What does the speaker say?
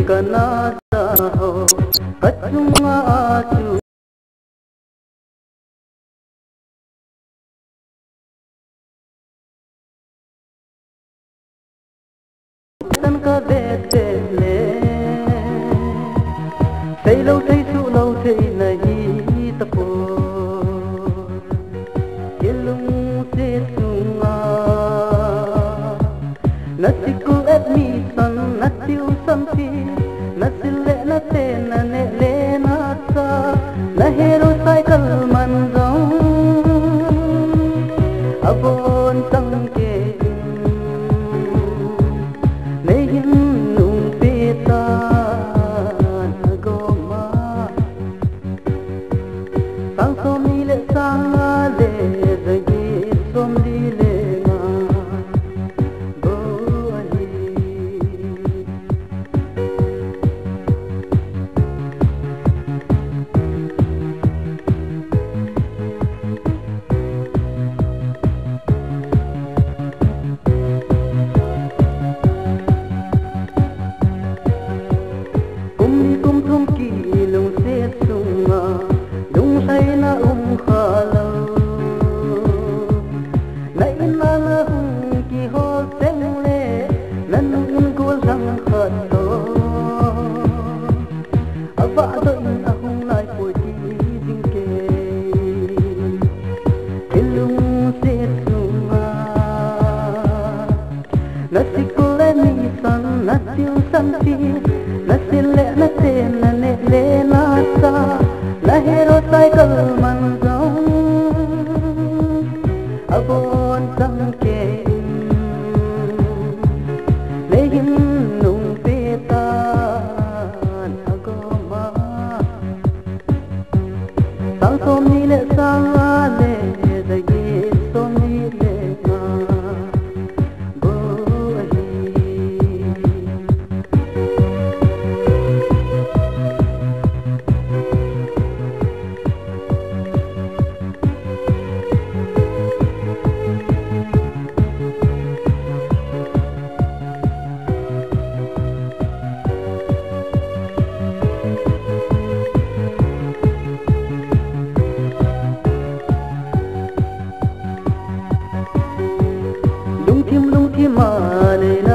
kana ho kachunga chu tan ka vete le sei lâu thấy su lâu thấy này tập po yelung se sunga nasiku et mi san natiu santi nasile na te na ne le na sa na hero cycle man dong abon tang ke nehin nung pita goma sang som ni le sang le zagi som di le nga thum ki lung se sunga lung sai na khalo na ina na ki ho seng le nan un ko sang khato aba do in ahung lai po ti ding ke lung se sunga na sikule ni san na tiu san ti nasile na te na ne le na sa la hero cycle man dong abon sang ke lehin nung peta agoma sang som ni le sang le zagi som ni le na lung thim ma le